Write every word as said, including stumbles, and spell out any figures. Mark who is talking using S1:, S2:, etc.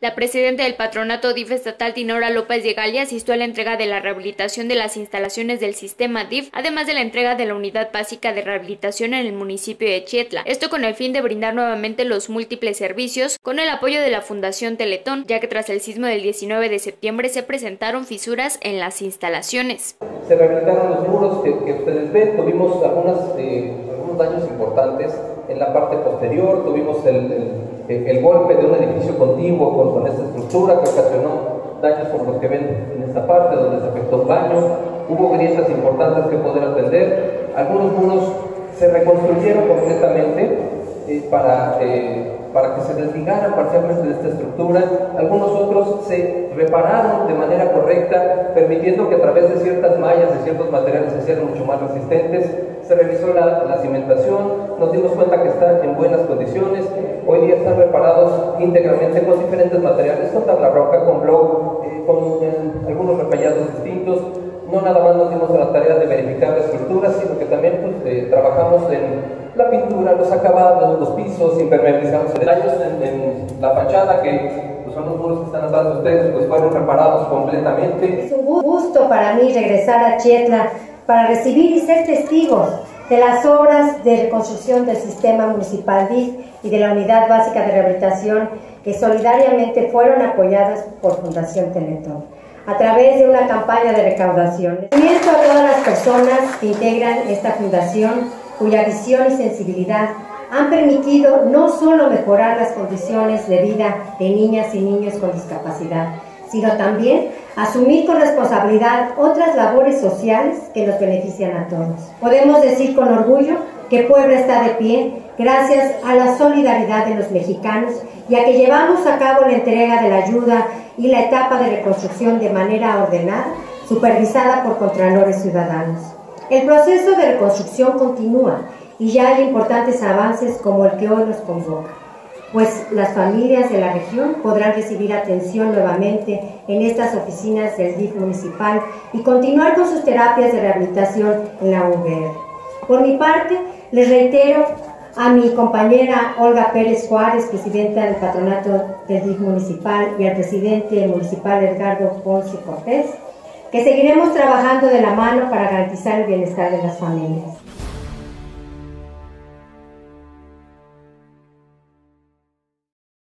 S1: La presidenta del patronato D I F estatal, Dinora López de Galia, asistió a la entrega de la rehabilitación de las instalaciones del sistema D I F, además de la entrega de la unidad básica de rehabilitación en el municipio de Chietla. Esto con el fin de brindar nuevamente los múltiples servicios con el apoyo de la Fundación Teletón, ya que tras el sismo del diecinueve de septiembre se presentaron fisuras en las instalaciones.
S2: Se rehabilitaron los muros que, que ustedes ven, tuvimos algunas, eh, algunos daños importantes en la parte posterior, tuvimos el, el, el golpe de un edificio contiguo con, con esta estructura que ocasionó daños como los que ven en esta parte donde se afectó un baño, hubo grietas importantes que poder atender, algunos muros se reconstruyeron completamente eh, para, eh, para que se desligaran parcialmente de esta estructura, algunos otros se repararon de manera correcta, permitiendo que a través de ciertas mallas, de ciertos materiales se hicieran mucho más resistentes. Se revisó la, la cimentación, nos dimos cuenta que está en buenas condiciones, hoy día están reparados íntegramente con diferentes materiales, con tabla roca, con block, eh, con eh, algunos repellados distintos. No nada más nos dimos a la tarea de verificar la estructura, sino que también pues, eh, trabajamos en la pintura, los acabados, los pisos, impermeabilizamos daños en, en la fachada, que pues, son los muros que están atrás de ustedes, pues fueron reparados completamente.
S3: Es un gusto para mí regresar a Chietla para recibir y ser testigos de las obras de reconstrucción del sistema municipal D I F y de la unidad básica de rehabilitación que solidariamente fueron apoyadas por Fundación Teletón a través de una campaña de recaudación. Agradezco a todas las personas que integran esta fundación, cuya visión y sensibilidad han permitido no solo mejorar las condiciones de vida de niñas y niños con discapacidad, sino también asumir con responsabilidad otras labores sociales que nos benefician a todos. Podemos decir con orgullo que Puebla está de pie gracias a la solidaridad de los mexicanos y a que llevamos a cabo la entrega de la ayuda y la etapa de reconstrucción de manera ordenada, supervisada por contralores ciudadanos. El proceso de reconstrucción continúa y ya hay importantes avances como el que hoy nos convoca, pues las familias de la región podrán recibir atención nuevamente en estas oficinas del D I F municipal y continuar con sus terapias de rehabilitación en la U V R. Por mi parte, les reitero a mi compañera Olga Pérez Juárez, presidenta del patronato del D I F municipal, y al presidente municipal Edgardo Ponce Cortés, que seguiremos trabajando de la mano para garantizar el bienestar de las familias.